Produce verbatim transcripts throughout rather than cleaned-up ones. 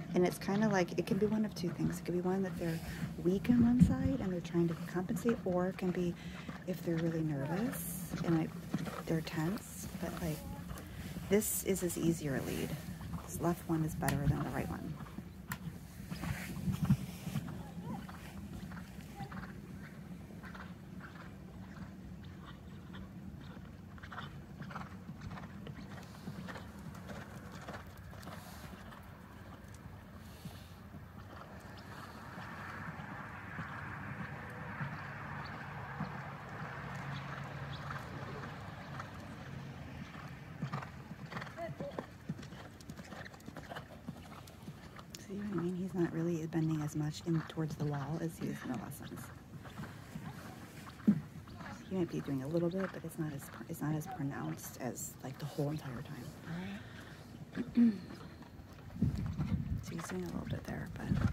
And it's kind of like, it can be one of two things. It could be one that they're weak on one side and they're trying to compensate, or it can be if they're really nervous and like they're tense. But like, this is his easier lead. This left one is better than the right one. See what I mean? He's not really bending as much in towards the wall as he is in the lessons. He might be doing a little bit, but it's not as it's not as pronounced as like the whole entire time. So he's doing a little bit there, but.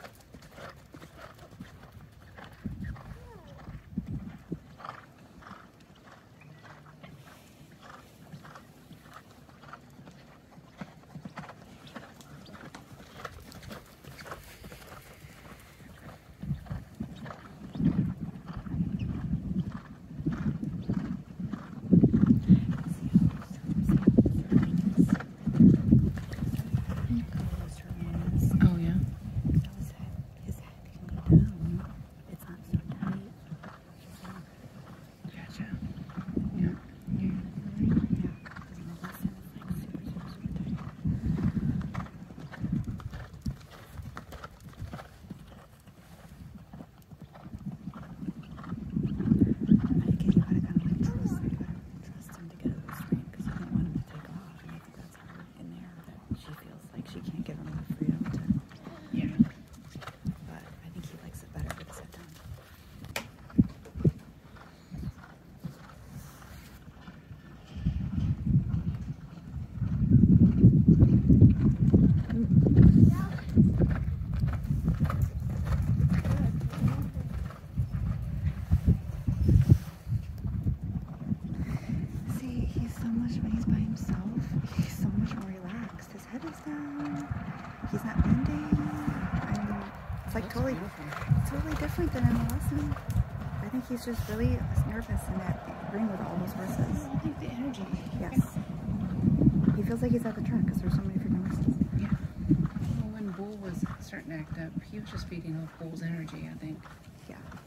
He's not bending. I mean, it's like totally, totally different than in the lesson. I think he's just really nervous in that ring with all those horses. I think the energy. Yes. He feels like he's at the track because there's so many freaking horses. Yeah. Well, when Bull was starting to act up, he was just feeding off Bull's energy, I think. Yeah.